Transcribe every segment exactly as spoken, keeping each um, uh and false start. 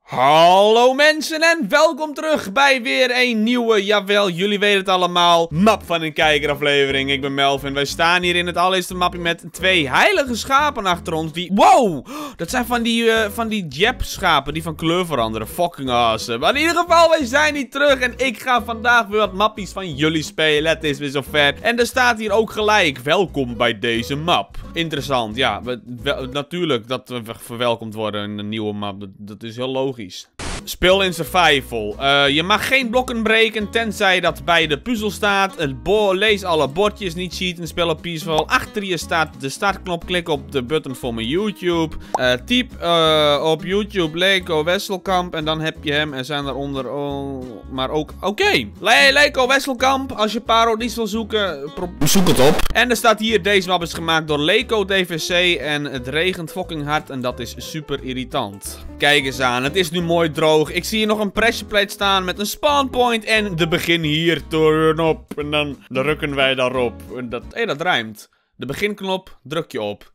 Hallo mensen en welkom terug bij weer een nieuwe, jawel, jullie weten het allemaal, map van een kijker aflevering. Ik ben Melvin, wij staan hier in het allereerste mapje met twee heilige schapen achter ons die, wow, dat zijn van die, uh, van die Jap schapen die van kleur veranderen, fucking awesome. Maar in ieder geval, wij zijn hier terug en ik ga vandaag weer wat mappies van jullie spelen, het is weer zover. En er staat hier ook gelijk, welkom bij deze map. Interessant, ja, we, we, natuurlijk dat we verwelkomd worden in een nieuwe map, dat, dat is heel logisch. Speel in survival. Uh, je mag geen blokken breken, tenzij dat bij de puzzel staat. Lees alle bordjes, niet cheaten, speel op peaceful. Achter je staat de startknop, klik op de button voor mijn YouTube. Uh, typ uh, op YouTube Leko Wesselkamp en dan heb je hem. Er zijn daaronder, oh, maar ook, oké. Okay. Le Leko Wesselkamp, als je parodies wil zoeken, zoek het op. En er staat hier, deze map is gemaakt door Leko D V C en het regent fucking hard en dat is super irritant. Kijk eens aan, het is nu mooi droog. Ik zie hier nog een pressure plate staan met een spawn point en de begin hier, turn op. En dan drukken wij daarop. En dat, hé, hey, dat rijmt. De beginknop druk je op.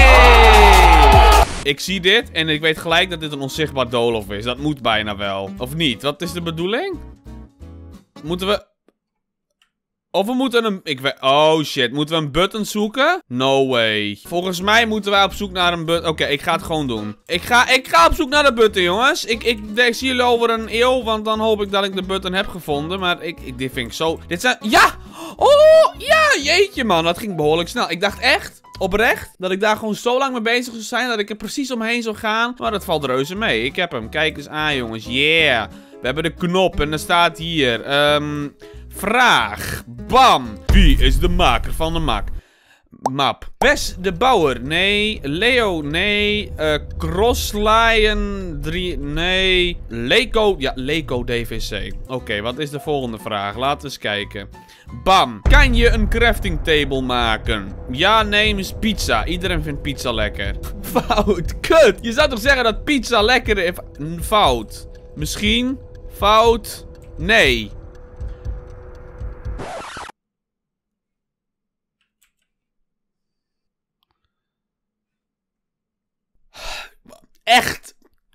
Hey! Ik zie dit en ik weet gelijk dat dit een onzichtbaar doolhof is. Dat moet bijna wel. Of niet? Wat is de bedoeling? Moeten we... Of we moeten een... Ik weet... Oh shit. Moeten we een button zoeken? No way. Volgens mij moeten wij op zoek naar een button. Oké, okay, ik ga het gewoon doen. Ik ga, ik ga op zoek naar de button, jongens. Ik, ik, ik zie jullie over een eeuw. Want dan hoop ik dat ik de button heb gevonden. Maar ik, ik dit vind ik zo... Dit zijn... Ja! Oh! Ja! Jeetje, man. Dat ging behoorlijk snel. Ik dacht echt... Oprecht, dat ik daar gewoon zo lang mee bezig zou zijn, dat ik er precies omheen zou gaan. Maar dat valt reuze mee. Ik heb hem. Kijk eens aan, jongens. Yeah. We hebben de knop en er staat hier. Um, vraag. Bam. Wie is de maker van de mak? Map. Wes de Bouwer. Nee. Leo. Nee. Uh, Crosslion. drie. Nee. Leko. Ja, Leko D V C. Oké, okay, wat is de volgende vraag? Laten we eens kijken. Bam. Kan je een crafting table maken? Ja, nee, is pizza. Iedereen vindt pizza lekker. Fout. Kut. Je zou toch zeggen dat pizza lekker is? Fout. Misschien. Fout. Nee. Echt.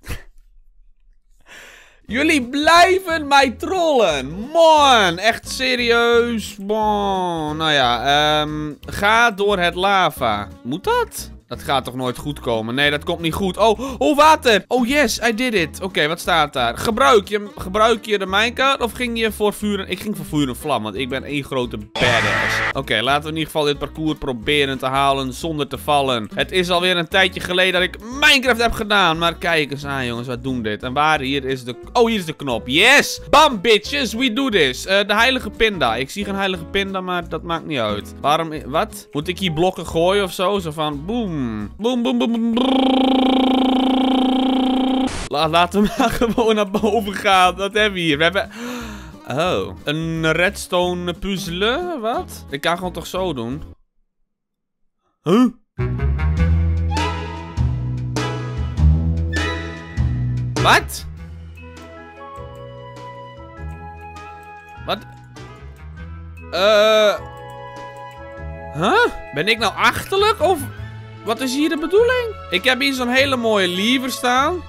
Jullie blijven mij trollen. Man, echt serieus. Bon. Nou ja, um, ga door het lava. Moet dat? Dat gaat toch nooit goed komen? Nee, dat komt niet goed. Oh, oh, water. Oh, yes, I did it. Oké, okay, wat staat daar? Gebruik je, gebruik je de minecart of ging je voor vuur en... Ik ging voor vuur en vlam, want ik ben één grote badass. Oké, okay, laten we in ieder geval dit parcours proberen te halen zonder te vallen. Het is alweer een tijdje geleden dat ik Minecraft heb gedaan. Maar kijk eens aan, jongens, wat doen dit? En waar? Hier is de... Oh, hier is de knop. Yes! Bam, bitches, we do this. Uh, de heilige pinda. Ik zie geen heilige pinda, maar dat maakt niet uit. Waarom... Wat? Moet ik hier blokken gooien of zo? Zo van, boom. Boom, boom, boom, boom. La, laten we maar gewoon naar boven gaan. Wat hebben we hier? We hebben... Oh. Een redstone puzzelen? Wat? Ik kan gewoon toch zo doen? Huh? Wat? Wat? Eh... Uh... Huh? Ben ik nou achterlijk of... Wat is hier de bedoeling? Ik heb hier zo'n hele mooie lever staan.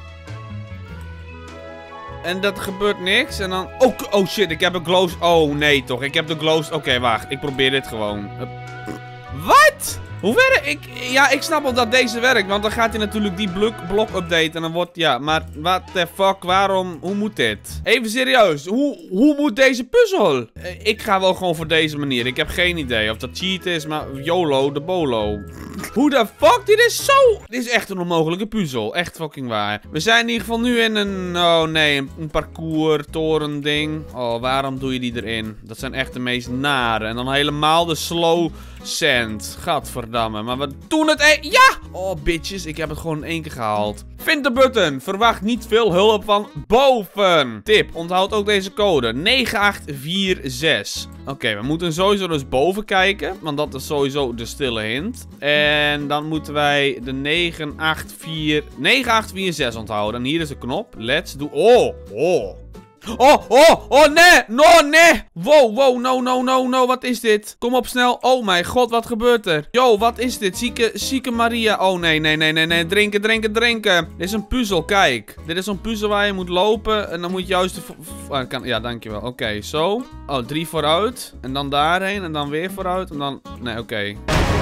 En dat gebeurt niks. En dan... Oh, oh shit, ik heb een glow... Oh nee toch, ik heb de glow... Oké, okay, wacht. Ik probeer dit gewoon. Wat? Hoe werkt... Ik... Ja, ik snap wel dat deze werkt. Want dan gaat hij natuurlijk die blok, blok updaten. En dan wordt... Ja, maar... What the fuck? Waarom... Hoe moet dit? Even serieus. Hoe... Hoe moet deze puzzel? Ik ga wel gewoon voor deze manier. Ik heb geen idee of dat cheat is. Maar... YOLO de bolo. Hoe de fuck? Dit is zo... Dit is echt een onmogelijke puzzel. Echt fucking waar. We zijn in ieder geval nu in een... Oh nee, een parcours, toren ding. Oh, waarom doe je die erin? Dat zijn echt de meest nare. En dan helemaal de slow sand. Gadverdamme. Maar we doen het... E ja! Oh, bitches. Ik heb het gewoon in één keer gehaald. Vind de button. Verwacht niet veel hulp van boven. Tip. Onthoud ook deze code. negen acht vier zes. Oké, okay, we moeten sowieso dus boven kijken. Want dat is sowieso de stille hint. En dan moeten wij de negen acht vier... negen acht vier zes onthouden. En hier is de knop. Let's do... Oh! Oh! Oh, oh, oh, nee. No, nee. Wow, wow, no, no, no, no. Wat is dit? Kom op snel. Oh mijn god, wat gebeurt er? Yo, wat is dit? Zieke, zieke Maria. Oh, nee, nee, nee, nee, nee. Drinken, drinken, drinken. Dit is een puzzel, kijk. Dit is een puzzel waar je moet lopen. En dan moet je juist... De ah, kan... Ja, dankjewel. Oké, okay, zo. Oh, drie vooruit. En dan daarheen. En dan weer vooruit. En dan... Nee, oké. Okay.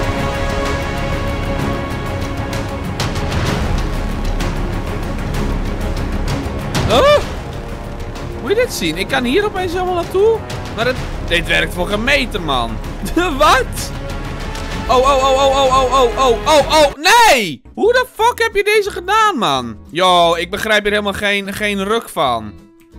Oh! Moet je dit zien? Ik kan hier opeens helemaal naartoe. Maar het... Dit werkt voor geen meter, man. Wat? Oh, oh, oh, oh, oh, oh, oh, oh, oh, oh, nee! Hoe de fuck heb je deze gedaan, man? Yo, ik begrijp hier helemaal geen, geen ruk van.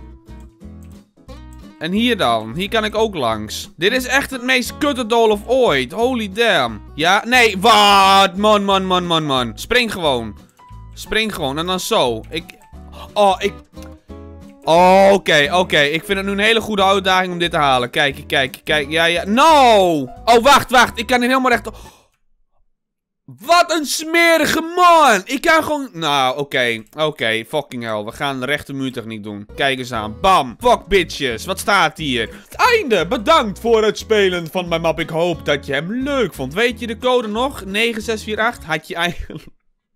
En hier dan. Hier kan ik ook langs. Dit is echt het meest kutte doolhof ooit. Holy damn. Ja, nee, wat? Man, man, man, man, man. Spring gewoon. Spring gewoon. En dan zo. Ik... Oh, ik... Oh, oké, okay, oké. Okay. Ik vind het nu een hele goede uitdaging om dit te halen. Kijk, kijk, kijk. Ja, ja. No! Oh, wacht, wacht. Ik kan hier helemaal recht... Wat een smerige man! Ik kan gewoon... Nou, oké. Okay. Oké, okay. Fucking hell. We gaan de rechte muurtechniek doen. Kijk eens aan. Bam. Fuck bitches. Wat staat hier? Het einde. Bedankt voor het spelen van mijn map. Ik hoop dat je hem leuk vond. Weet je de code nog? negen zes vier acht. Had je eigenlijk...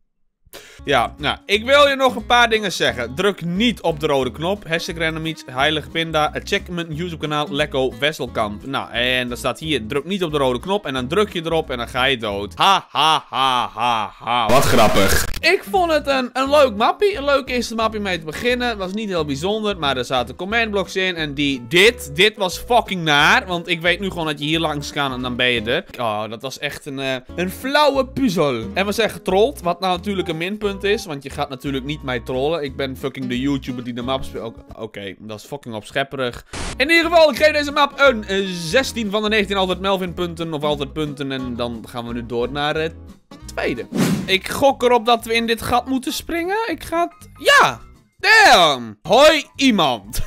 Ja, nou, ik wil je nog een paar dingen zeggen. Druk niet op de rode knop. Hashtag randomiets, heilige pinda. Check mijn YouTube kanaal Lekko Wesselkamp. Nou, en dan staat hier, druk niet op de rode knop. En dan druk je erop en dan ga je dood. Ha, ha, ha, ha, ha. Wat grappig. Ik vond het een, een leuk mappie. Een leuk eerste mappie mee te beginnen. Het was niet heel bijzonder, maar er zaten commandblocks in. En die, dit, dit was fucking naar. Want ik weet nu gewoon dat je hier langs kan en dan ben je er. Oh, dat was echt een, uh, een flauwe puzzel. En we zijn getrold, wat nou natuurlijk een minpunt is, want je gaat natuurlijk niet mij trollen. Ik ben fucking de YouTuber die de map speelt. Oké, okay, dat is fucking opschepperig. In ieder geval, ik geef deze map een uh, zestien van de negentien altijd Melvin punten of altijd punten. En dan gaan we nu door naar het tweede. Ik gok erop dat we in dit gat moeten springen. Ik ga het... Ja! Damn! Hoi iemand!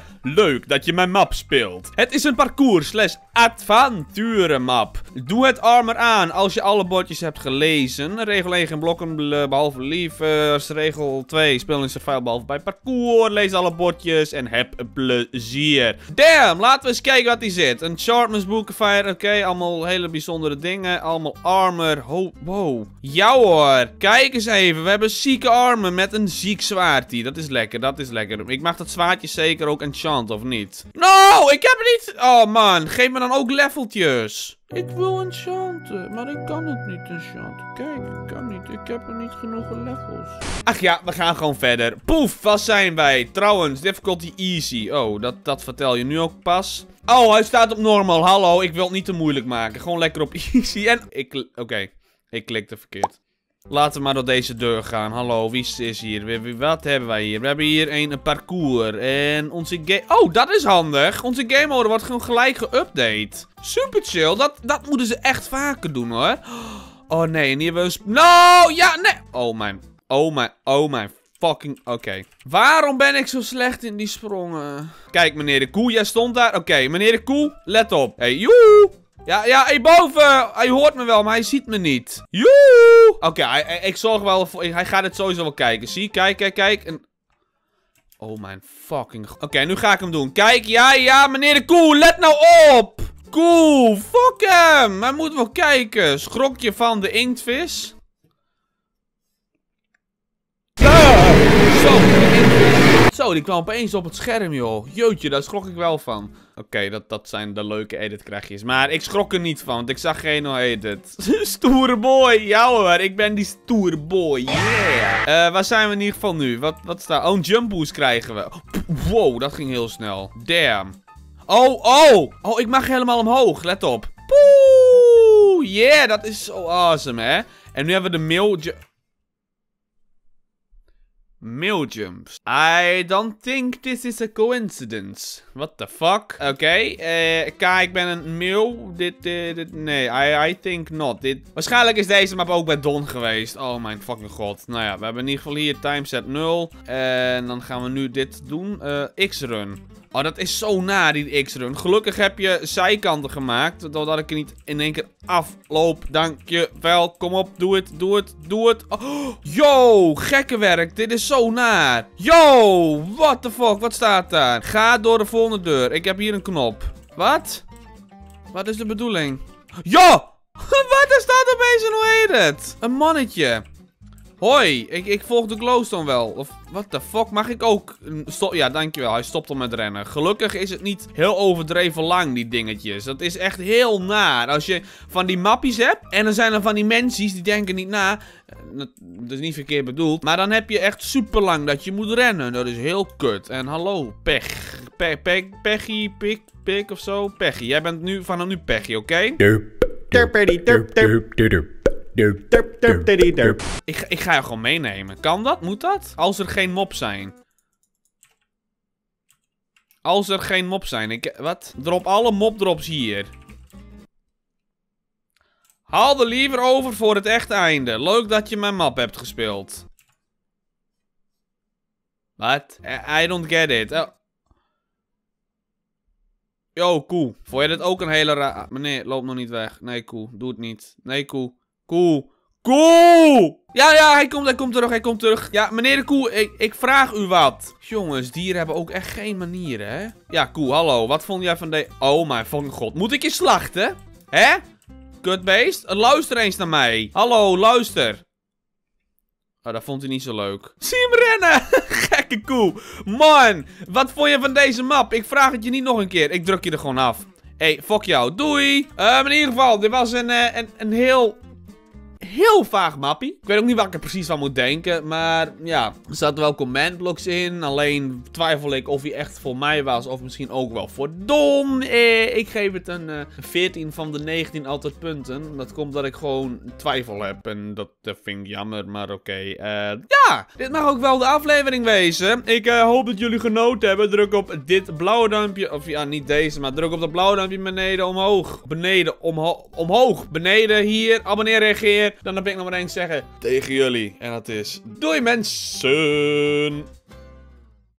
Leuk dat je mijn map speelt. Het is een parcours slash avonturen map. Doe het armor aan als je alle bordjes hebt gelezen. Regel één geen blokken behalve liefers. Regel twee speel in survival behalve bij parcours. Lees alle bordjes en heb plezier. Damn! Laten we eens kijken wat die zit. Een Sharpness Bookfire. Oké, okay, allemaal hele bijzondere dingen. Allemaal armor. Oh, wow. Ja hoor. Kijk eens even. We hebben zieke armor met een ziek zwaardje. Dat is lekker, dat is lekker. Ik mag dat zwaardje zeker ook enchant, of niet? No, ik heb het niet. Oh man, geef me dan ook leveltjes. Ik wil enchanten, maar ik kan het niet enchanten. Kijk, ik kan niet. Ik heb er niet genoeg levels. Ach ja, we gaan gewoon verder. Poef, wat zijn wij? Trouwens, difficulty easy. Oh, dat, dat vertel je nu ook pas. Oh, hij staat op normal. Hallo, ik wil het niet te moeilijk maken. Gewoon lekker op easy. En ik... Oké, okay. Ik klikte verkeerd. Laten we maar door deze deur gaan. Hallo, wie is hier? Wat hebben wij hier? We hebben hier een, een parcours. En onze game... Oh, dat is handig. Onze game mode wordt gewoon gelijk geüpdate. Super chill. Dat, dat moeten ze echt vaker doen, hoor. Oh, nee. En hier hebben we een... No! Ja, nee. Oh, mijn... Oh, mijn... Oh, mijn... Fucking... Oké. Okay. Waarom ben ik zo slecht in die sprongen? Kijk, meneer de koe. Jij stond daar. Oké, okay, meneer de koe. Let op. Hey, joe! Ja, ja, hey, boven! Hij hoort me wel, maar hij ziet me niet. Joe! Oké, okay, ik zorg wel voor... Hij gaat het sowieso wel kijken. Zie, kijk, kijk, kijk. En... Oh, mijn fucking... Oké, okay, nu ga ik hem doen. Kijk, ja, ja, meneer de koe, let nou op! Koe, fuck hem! Hij moet wel kijken. Schrok je van de inktvis? Ah, zo, de inktvis. Zo, die kwam opeens op het scherm, joh. Jeutje, daar schrok ik wel van. Oké, okay, dat, dat zijn de leuke edit-krachtjes. Maar ik schrok er niet van, want ik zag geen edit. Stoere boy. Ja hoor, ik ben die stoere boy. Yeah. Uh, waar zijn we in ieder geval nu? Wat, wat staat... Oh, een jump boost krijgen we. Wow, dat ging heel snel. Damn. Oh, oh. Oh, ik mag helemaal omhoog. Let op. Poeh. Yeah, dat is zo awesome, hè. En nu hebben we de mail... Mail jumps. I don't think this is a coincidence. What the fuck? Oké, okay, uh, kijk, ik ben een mail. Dit, uh, dit, nee, I, I think not. Dit... Waarschijnlijk is deze map ook bij Don geweest. Oh mijn fucking god. Nou ja, we hebben in ieder geval hier timeset nul. En dan gaan we nu dit doen. Uh, X-run. Oh, dat is zo na, die X-run. Gelukkig heb je zijkanten gemaakt, doordat ik er niet in één keer afloop. Dankjewel. Kom op, doe het, doe het, doe het. Oh, yo, gekke werk. Dit is zo naar. Yo, what the fuck, wat staat daar? Ga door de volgende deur. Ik heb hier een knop. Wat? Wat is de bedoeling? Ja! Wat? Er staat opeens een, hoe heet het? Een mannetje. Hoi, ik, ik volg de glowstone wel. Of, what the fuck, mag ik ook... Stop, ja, dankjewel, hij stopt al met rennen. Gelukkig is het niet heel overdreven lang, die dingetjes. Dat is echt heel naar. Als je van die mappies hebt, en dan zijn er van die mensen die denken niet na. Dat, dat is niet verkeerd bedoeld. Maar dan heb je echt super lang dat je moet rennen. Dat is heel kut. En hallo, Pech. Pe Pe Peggy, Pik, Pik of zo. Peggy, jij bent nu vanaf nu Peggy, oké? Okay? Ik, ik ga je gewoon meenemen. Kan dat? Moet dat? Als er geen mop zijn. Als er geen mop zijn. Ik, wat? Drop alle mopdrops hier. Haal er liever over voor het echte einde. Leuk dat je mijn map hebt gespeeld. Wat? I don't get it. Oh. Yo, cool. Vond je dit ook een hele raar... Meneer, loop nog niet weg. Nee, cool. Doe het niet. Nee, cool. Cool. Cool! Ja, ja, hij komt, hij komt terug, hij komt terug. Ja, meneer de Koe, ik, ik vraag u wat. Jongens, dieren hebben ook echt geen manieren, hè? Ja, Koe, hallo. Wat vond jij van de... Oh mijn fucking god. Moet ik je slachten? Hè? Kutbeest? Luister eens naar mij. Hallo, luister. Oh, dat vond hij niet zo leuk. Zie hem rennen! Gekke Koe. Man, wat vond je van deze map? Ik vraag het je niet nog een keer. Ik druk je er gewoon af. Hé, hey, fuck jou. Doei! Uh, in ieder geval, dit was een, uh, een, een heel... Heel vaag mappie. Ik weet ook niet waar ik er precies van moet denken. Maar ja, er zaten wel commandblocks in. Alleen twijfel ik of hij echt voor mij was. Of misschien ook wel voor Don. Eh, ik geef het een uh, veertien van de negentien altijd punten. Dat komt dat ik gewoon twijfel heb. En dat, dat vind ik jammer. Maar oké. Okay. Uh, ja, dit mag ook wel de aflevering wezen. Ik uh, hoop dat jullie genoten hebben. Druk op dit blauwe duimpje. Of ja, niet deze. Maar druk op dat blauwe duimpje beneden omhoog. Beneden omho omhoog. Beneden hier. Abonneer, reageer. Dan heb ik nog maar één zeggen tegen jullie. En dat is... Doei mensen!